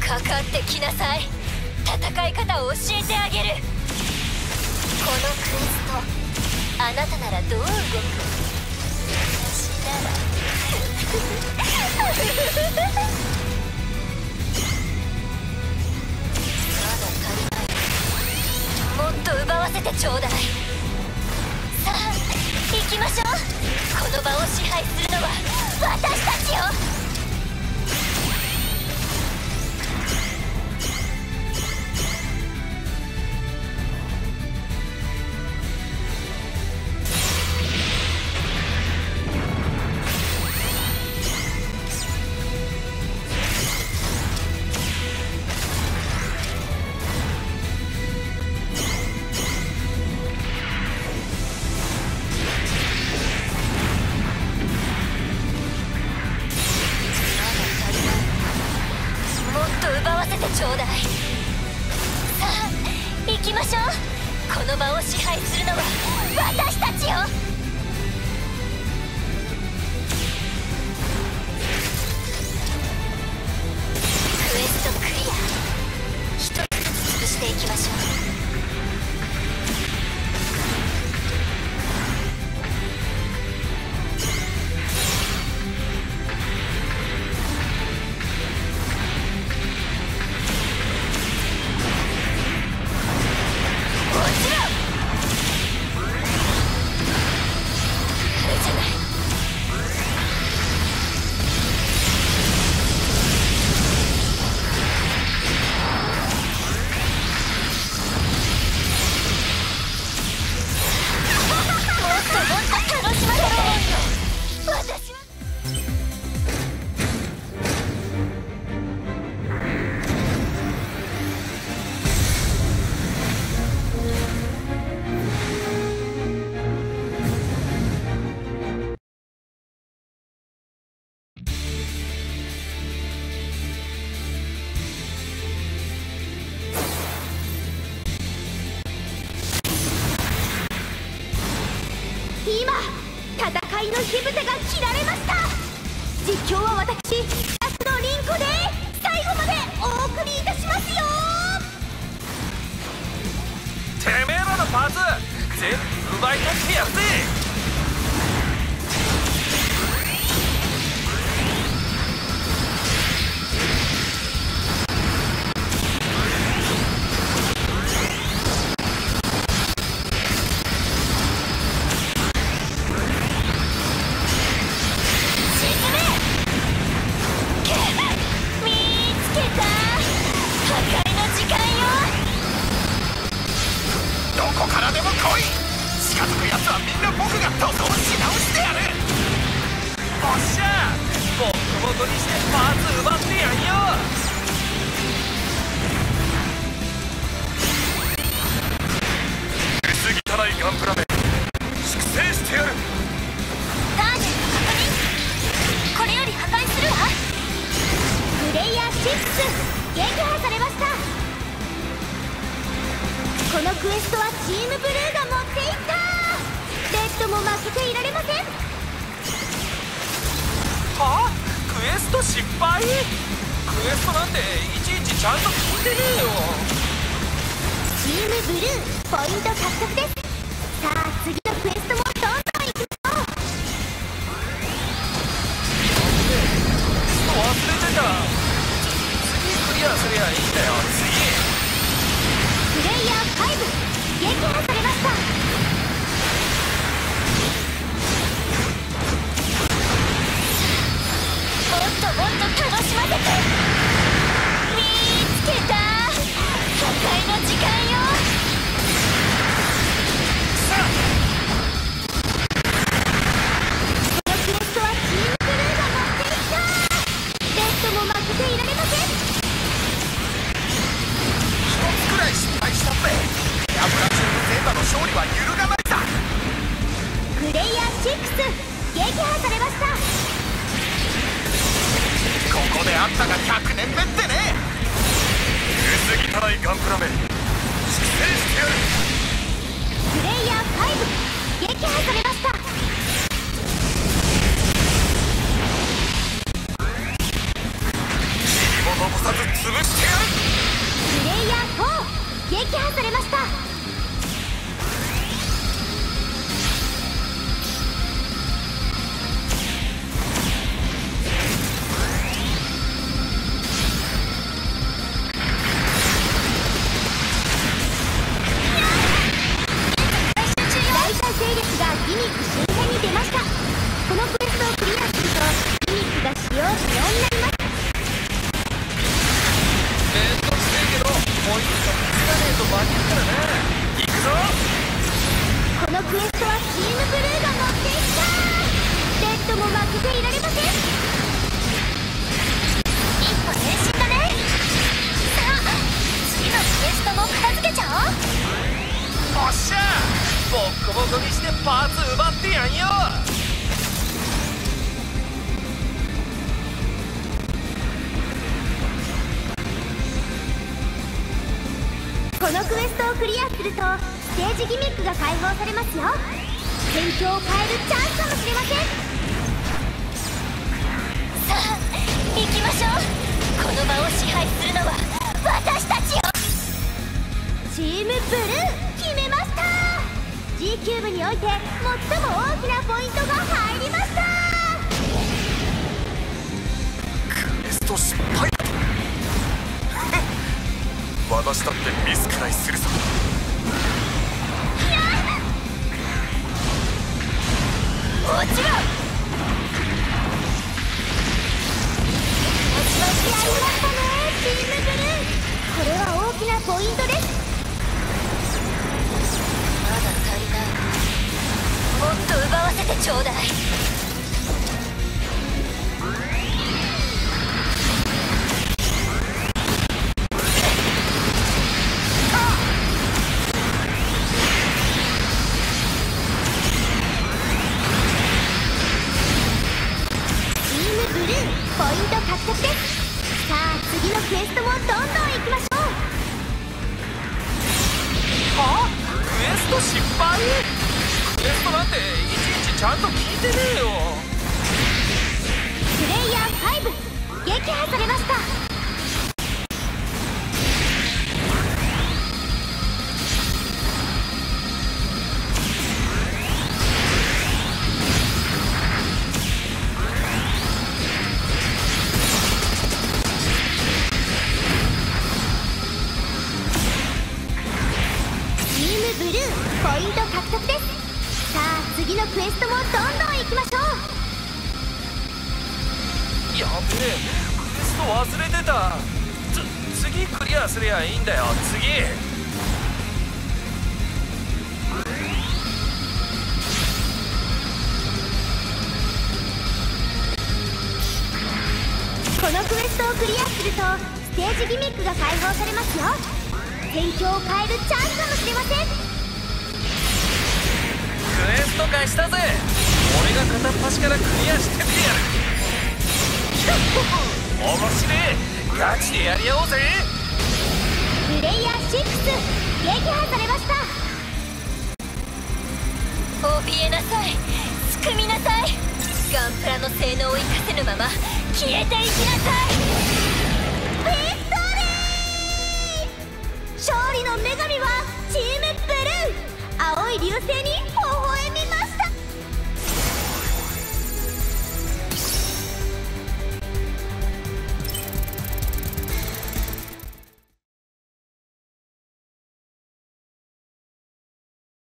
かかってきなさい。戦い方を教えてあげる。このクエスト、あなたならどう動く？私ならまだ足りない。もっと奪わせてちょうだい。さあ行きましょう。この場を支配するのは私たちよ。ちょうだい。さあ行きましょう。この場を支配するのは私たちよ。クエストクリア。一つずつ潰していきましょう。戦いの火蓋が切られました。実況は私、安野凛子で最後までお送りいたしますよ。 てめえらのパーツ全部奪い取ってやるぜ。ガンプラメ粛清してやる。 ターゲット確認。これより破壊するわ。プレイヤー6撃破されました。このクエストはチームブルーが持っていった。レッドも負けていられません。 はあ、クエスト失敗。クエストなんていちいちちゃんと聞いてねえよ。 チームブルーポイント獲得です。さあ次のクエストもどんどんいくぞ。 忘れてた。次クリアすりゃいいんだよ。 プレイヤー5撃破されました。もっともっと楽しませて。見つけた。破壊の時間よ。撃破されました。 ここであったが100年目ってね。薄汚いガンプラメ粛清してやる。 プレイヤー5撃破されました。 塵も残さず潰して破されました。大隊勢力がギミック周辺に出ました。このクエストをクリアするとギミックが使用不能になります。 めんどくせえけどポイントがつかねえと負けるからな。行くぞ。 このクエストはチームブルーが乗っていった。レッドも負けていられません。一歩前進だね。さあ次のクエストも片付けちゃおう。 おっしゃボッコボコにしてパーツ奪ってやんよ。 このクエストをクリアするとステージギミックが解放されますよ。戦況を変えるチャンスかもしれません。さあ行きましょう。この場を支配するのは私たちよ。チームブルー決めました。 G キューブにおいて最も大きなポイントが入りました。 クエスト失敗。私だってミスくらいするぞ。 もちろん気合いだったねチームブルー。これは大きなポイントです。まだ足りない。もっと奪わせてちょうだい。ポイント獲得です。さあ次のクエストもどんどん行きましょう。 はあ、クエスト失敗。クエストなんていちいちちゃんと聞いてねえよ。 プレイヤー5撃破されました。ブルーポイント獲得です。さあ次のクエストもどんどん行きましょう。 やべえ、クエスト忘れてた。次クリアすりゃいいんだよ。次。 このクエストをクリアするとステージギミックが解放されますよ。戦況を変えるチャンスかもしれません。 クエスト貸したぜ。俺が片っ端からクリアしてってやる。面白え。ガチでやり合おうぜ。 プレイヤー6撃破されました。怯えなさい。すくみなさい。ガンプラの性能を生かせぬまま消えていきなさい。